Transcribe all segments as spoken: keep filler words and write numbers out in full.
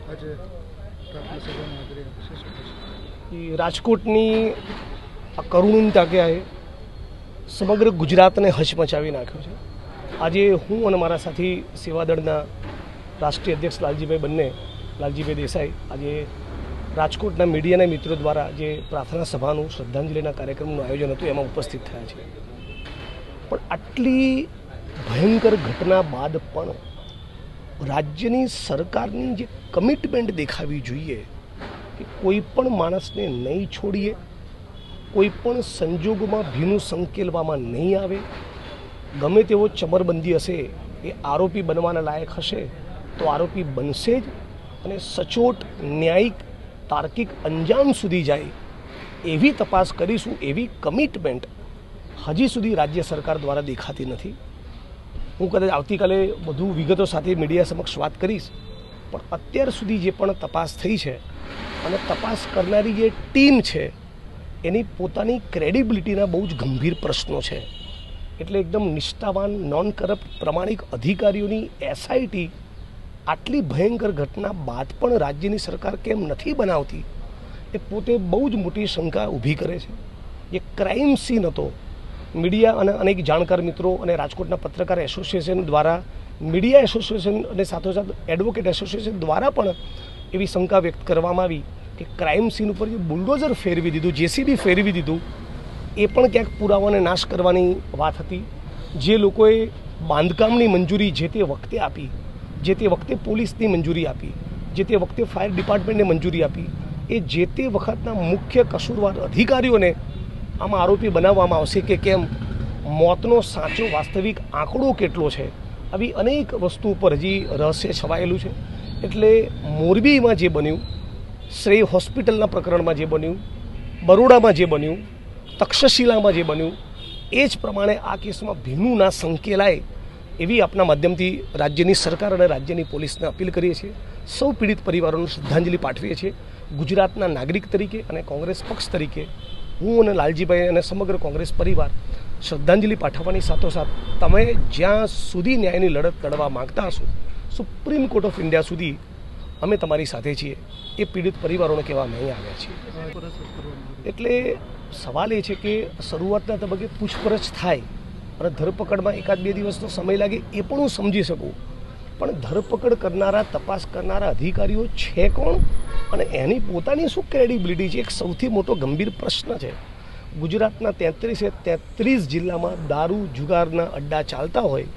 રાજકોટની આ કરુણ તાક્યાએ સમગ્ર ગુજરાતને હચમચાવી નાખ્યો છે। આજે હું અને મારા સાથી સેવાદળના રાષ્ટ્રીય અધ્યક્ષ લાલજીભાઈ બંને લાલજીભાઈ દેસાઈ આજે રાજકોટના મીડિયાના મિત્રો દ્વારા જે પ્રાર્થના સભાનું શ્રદ્ધાંજલિના કાર્યક્રમનું આયોજન હતું એમાં ઉપસ્થિત થયા છે। પણ આટલી ભયંકર ઘટના બાદ પણ રાજ્યની સરકારની જે કમિટમેન્ટ દેખાવી જોઈએ કે કોઈ પણ માણસને નહીં છોડીએ, કોઈ પણ સંજોગોમાં ભીનું સંકેલવામાં નહીં આવે, ગમે તેવો ચમરબંધી હશે એ આરોપી બનવાના લાયક હશે તો આરોપી બનશે જ અને સચોટ ન્યાયિક તાર્કિક અંજામ સુધી જાય એવી તપાસ કરીશું, એવી કમિટમેન્ટ હજી સુધી રાજ્ય સરકાર દ્વારા દેખાતી નથી। હું કદાચ આવતીકાલે વધુ વિગતો સાથે મીડિયા સમક્ષ વાત કરીશ, પણ અત્યાર સુધી જે પણ તપાસ થઈ છે અને તપાસ કરનારી જે ટીમ છે એની પોતાની ક્રેડિબિલિટીના બહુ જ ગંભીર પ્રશ્નો છે। એટલે એકદમ નિષ્ઠાવાન નોન કરપ્ટ પ્રમાણિક અધિકારીઓની એસઆઈટી આટલી ભયંકર ઘટના બાદ પણ રાજ્યની સરકાર કેમ નથી બનાવતી એ પોતે બહુ જ મોટી શંકા ઊભી કરે છે। જે ક્રાઇમ સીન હતો, મીડિયા અને અનેક જાણકાર મિત્રો અને રાજકોટના પત્રકાર એસોસિએશન દ્વારા, મીડિયા એસોસિએશન અને સાથોસાથ એડવોકેટ એસોસિએશન દ્વારા પણ એવી શંકા વ્યક્ત કરવામાં આવી કે ક્રાઇમ સીન ઉપર જે બુલડોઝર ફેરવી દીધું, જેસીબી ફેરવી દીધું, એ પણ ક્યાંક પુરાવાને નાશ કરવાની વાત હતી। જે લોકોએ બાંધકામની મંજૂરી જે તે વખતે આપી, જે તે વખતે પોલીસની મંજૂરી આપી, જે તે વખતે ફાયર ડિપાર્ટમેન્ટને મંજૂરી આપી, એ જે તે વખતના મુખ્ય કસૂરવાર અધિકારીઓને આમાં આરોપી બનાવવામાં આવશે કે કેમ, મોતનો સાચો વાસ્તવિક આંકડો કેટલો છે, આવી અનેક વસ્તુ પર હજી રહસ્ય છવાયેલું છે। એટલે મોરબીમાં જે બન્યું, શ્રેય હોસ્પિટલના પ્રકરણમાં જે બન્યું, બરોડામાં જે બન્યું, તક્ષશિલામાં જે બન્યું, એ જ પ્રમાણે આ કેસમાં ભીનું ના સંકેલાય એવી આપના માધ્યમથી રાજ્યની સરકાર અને રાજ્યની પોલીસને અપીલ કરીએ છીએ। સૌ પીડિત પરિવારોને શ્રદ્ધાંજલિ પાઠવીએ છીએ। ગુજરાતના નાગરિક તરીકે અને કોંગ્રેસ પક્ષ તરીકે હું અને લાલજીભાઈ અને સમગ્ર કોંગ્રેસ પરિવાર શ્રદ્ધાંજલિ પાઠવવાની સાથોસાથ તમે જ્યાં સુધી ન્યાયની લડત લડવા માગતા હશો, સુપ્રીમ કોર્ટ ઓફ ઇન્ડિયા સુધી અમે તમારી સાથે છીએ, એ પીડિત પરિવારોને કહેવા અમે અહીં આવ્યા છીએ। એટલે સવાલ એ છે કે શરૂઆતના તબક્કે પૂછપરછ થાય અને ધરપકડમાં એકાદ બે દિવસનો સમય લાગે એ પણ હું સમજી શકું, પણ ધરપકડ કરનારા, તપાસ કરનારા અધિકારીઓ છે કોણ અને એની પોતાની શું ક્રેડિબિલિટી છે, એક સૌથી મોટો ગંભીર પ્રશ્ન છે। ગુજરાતના તેત્રીસે તેત્રીસ જિલ્લામાં દારૂ જુગારના અડ્ડા ચાલતા હોય,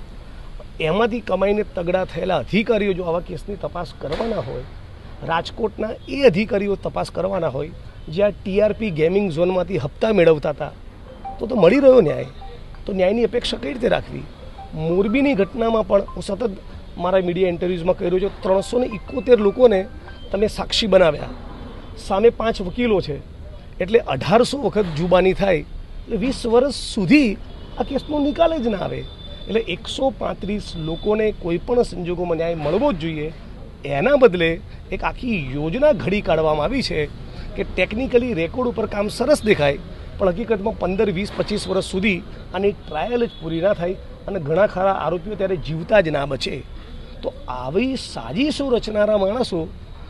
એમાંથી કમાઈને તગડા થયેલા અધિકારીઓ જો આવા કેસની તપાસ કરવાના હોય, રાજકોટના એ અધિકારીઓ તપાસ કરવાના હોય જ્યાં ટીઆરપી ગેમિંગ ઝોનમાંથી હપ્તા મેળવતા હતા, તો તો મળી રહ્યો ન્યાય, તો ન્યાયની અપેક્ષા કઈ રીતે રાખવી? મોરબીની ઘટનામાં પણ હું સતત મારા મીડિયા ઇન્ટરવ્યૂઝમાં કહી રહ્યો છું, ત્રણસો ને ઇકોતેર લોકોને તમે સાક્ષી બનાવ્યા, સામે પાંચ વકીલો છે, એટલે અઢારસો વખત જુબાની થાય, એટલે વીસ વર્ષ સુધી આ કેસનો નિકાલ જ ના આવે। એટલે એકસો પાંત્રીસ લોકોને કોઈ પણ સંજોગોમાં ન્યાય મળવો જ જોઈએ, એના બદલે એક આખી યોજના ઘડી કાઢવામાં આવી છે કે ટેકનિકલી રેકોર્ડ ઉપર કામ સરસ દેખાય, પણ હકીકતમાં પંદર વીસ પચીસ વર્ષ સુધી આની ટ્રાયલ જ પૂરી ના થાય અને ઘણા ખરા આરોપીઓ ત્યારે જીવતા જ ના બચે। તો આવી સાજીશો રચનારા માણસો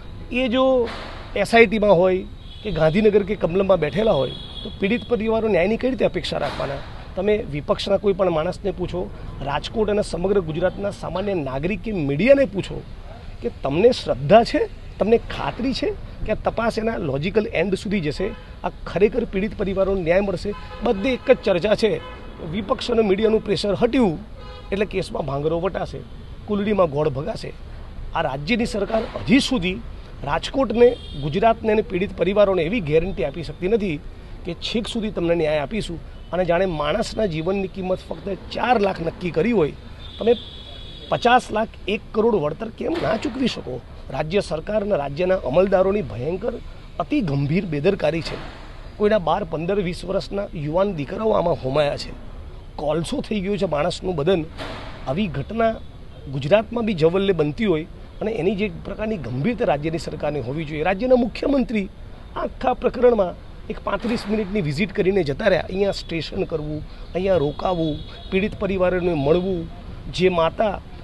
એ જો એસઆઈટીમાં હોય કે ગાંધીનગર કે કમલમમાં બેઠેલા હોય તો પીડિત પરિવારો ન્યાયની કઈ રીતે અપેક્ષા રાખવાના? તમે વિપક્ષના કોઈ પણ માણસને પૂછો, રાજકોટ અને સમગ્ર ગુજરાતના સામાન્ય નાગરિક કે મીડિયાને પૂછો કે તમને શ્રદ્ધા છે, તમને ખાતરી છે કે આ તપાસ એના લોજિકલ એન્ડ સુધી જશે, આ ખરેખર પીડિત પરિવારોને ન્યાય મળશે? બધે એક જ ચર્ચા છે, વિપક્ષ અને મીડિયાનું પ્રેશર હટ્યું એટલે કેસમાં ભાંગરો વટાશે, કુલડીમાં ગોળ ભગાશે। આ રાજ્યની સરકાર હજી સુધી રાજકોટને, ગુજરાતને અને પીડિત પરિવારોને એવી ગેરંટી આપી શકતી નથી કે છેક સુધી તમને ન્યાય આપીશું, અને જાણે માણસના જીવનની કિંમત ફક્ત ચાર લાખ નક્કી કરી હોય, તમે પચાસ લાખ એક કરોડ વળતર કેમ ના ચૂકવી શકો? રાજ્ય સરકાર અને રાજ્યના અમલદારોની ભયંકર અતિ ગંભીર બેદરકારી છે। કોઈના બાર પંદર વીસ વર્ષના યુવાન દીકરાઓ આમાં હોમાયા છે, કોલસો થઈ ગયું છે માણસનું બદન। આવી ઘટના ગુજરાતમાં બી જવલ્લે બનતી હોય અને એની જે પ્રકારની ગંભીરતા રાજ્યની સરકારની હોવી જોઈએ, રાજ્યના મુખ્યમંત્રી આખા પ્રકરણમાં એક પાંત્રીસ મિનિટની વિઝિટ કરીને જતા રહ્યા, અહીંયા સ્ટેશન કરવું, અહીંયા રોકાવું, પીડિત પરિવારોને મળવું, જે માતા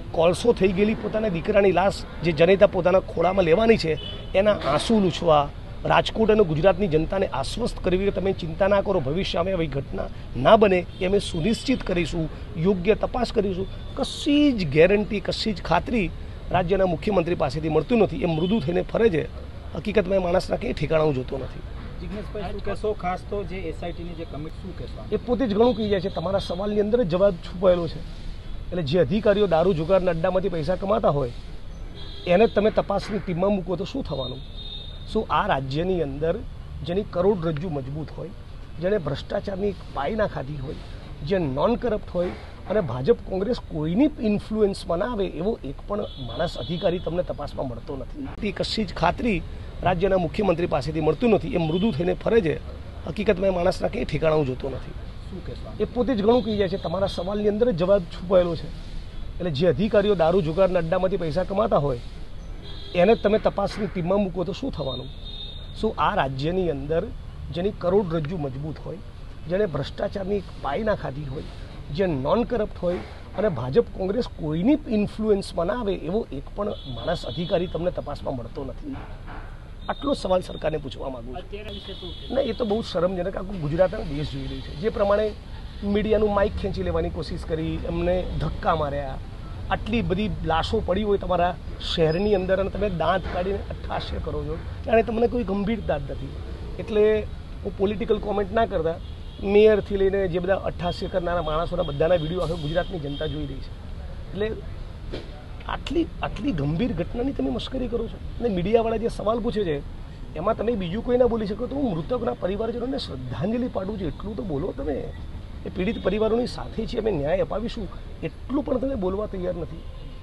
કોલસો થઈ ગયેલી પોતાના દીકરાની લાશ જે જનેતા પોતાના ખોળામાં લેવાની છે એના આંસુ લૂછવા, રાજકોટ અને ગુજરાતની જનતાને આશ્વસ્ત કરવી કે તમે ચિંતા ના કરો, ભવિષ્યમાં આવી ઘટના ના બને એ અમે સુનિશ્ચિત કરીશું, યોગ્ય તપાસ કરીશું. કશી જ ગેરંટી, કશી જ ખાતરી રાજ્યના મુખ્યમંત્રી પાસેથી મળતું નથી. એ મૃદુ થઈને ફરે છે. હકીકતમાં એ માણસના કંઈ ઠેકાણાઓ જોતો નથી. જિગ્નેશભાઈ, શું કહેશો ખાસ તો જે એસઆઈટીની જે કમિટી, શું કહેશો? એ પોતે જ ઘણું કહી જાય છે. તમારા સવાલની અંદર જ જવાબ છુપાયેલો છે. એટલે જે અધિકારીઓ દારૂ જુગારના અડ્ડામાંથી પૈસા કમાતા હોય એને તમે તપાસની ટીમમાં મૂકો તો શું થવાનું? શું આ રાજ્યની અંદર જેની કરોડરજ્જુ મજબૂત હોય, જેણે ભ્રષ્ટાચારની પાઈ ના ખાધી હોય, જે નોન કરપ્ટ હોય અને ભાજપ કોંગ્રેસ કોઈની ઇન્ફ્લુઅન્સમાં ના આવે એવો એક પણ માણસ અધિકારી તમને તપાસમાં મળતો નથી. કશી જ ખાતરી રાજ્યના મુખ્યમંત્રી પાસેથી મળતું નથી. એ મૃદુ થઈને ફરે છે. હકીકતમાં એ માણસના કંઈ ઠેકાણાઓ જોતો નથી. શું કહેશો? એ પોતે જ ઘણું કહી જાય છે. તમારા સવાલની અંદર જ જવાબ છુપાયેલો છે. એટલે જે અધિકારીઓ દારૂ જુગારના અડ્ડામાંથી પૈસા કમાતા હોય એને તમે તપાસની ટીમમાં મૂકો તો શું થવાનું? શું આ રાજ્યની અંદર જેની કરોડરજ્જુ મજબૂત હોય, જેણે ભ્રષ્ટાચારની પાઈ ના ખાધી હોય, જે નોન કરપ્ટ હોય અને ભાજપ કોંગ્રેસ કોઈની ઇન્ફ્લુઅન્સમાં ના આવે એવો એક પણ માણસ અધિકારી તમને તપાસમાં મળતો નથી. આટલો સવાલ સરકારને પૂછવા માંગુ છું. ના, એ તો બહુ શરમજનક આખું ગુજરાત અને દેશ જોઈ રહ્યું છે. જે પ્રમાણે મીડિયાનું માઇક ખેંચી લેવાની કોશિશ કરી, એમને ધક્કા માર્યા, આટલી બધી લાશો પડી હોય તમારા શહેરની અંદર અને તમે દાંત કાઢીને અઠ્ઠાસ્ય કરો છો, જાણે તમને કોઈ ગંભીરતા જ નથી. એટલે હું પોલિટિકલ કોમેન્ટ ના કરતા, મેયરથી લઈને જે બધા અઠ્ઠાસ્ય કરનારા માણસોના બધાના વિડીયો આખો ગુજરાતની જનતા જોઈ રહી છે. એટલે આટલી આટલી ગંભીર ઘટનાની તમે મશ્કરી કરો છો. અને મીડિયાવાળા જે સવાલ પૂછે છે એમાં તમે બીજું કોઈ ના બોલી શકો તો હું મૃતકના પરિવારજનોને શ્રદ્ધાંજલિ પાડું છું એટલું તો બોલો. તમે એ પીડિત પરિવારોની સાથે છીએ, અમે ન્યાય અપાવીશું, એટલું પણ તમે બોલવા તૈયાર નથી.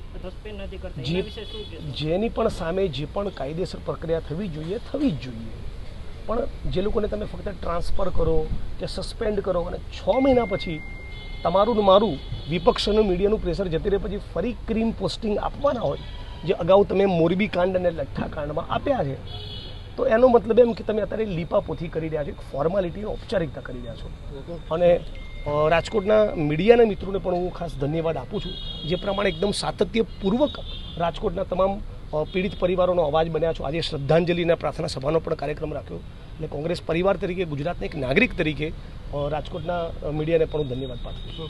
જેની પણ સામે જે પણ કાયદેસર પ્રક્રિયા થવી જોઈએ થવી જ જોઈએ. પણ જે લોકોને તમે ફક્ત ટ્રાન્સફર કરો કે સસ્પેન્ડ કરો અને છ મહિના પછી તમારું ને મારું વિપક્ષનું મીડિયાનું પ્રેશર જતી રહે પછી ફરી ક્રીમ પોસ્ટિંગ આપવાના હોય, જે અગાઉ તમે મોરબી કાંડ અને લઠ્ઠા કાંડમાં આપ્યા છે, તો એનો મતલબ એમ કે તમે અત્યારે લીપાપોથી કરી રહ્યા છો, એક ફોર્માલિટી, ઔપચારિકતા કરી રહ્યા છો. અને રાજકોટના મીડિયાના મિત્રોને પણ હું ખાસ ધન્યવાદ આપું છું, જે પ્રમાણે એકદમ સાતત્યપૂર્વક રાજકોટના તમામ પીડિત પરિવારોનો અવાજ બન્યા છો. આજે શ્રદ્ધાંજલિના પ્રાર્થના સભાનો પણ કાર્યક્રમ રાખ્યો. એટલે કોંગ્રેસ પરિવાર તરીકે, ગુજરાતના એક નાગરિક તરીકે રાજકોટના મીડિયાને પણ હું ધન્યવાદ પાઠવું છું.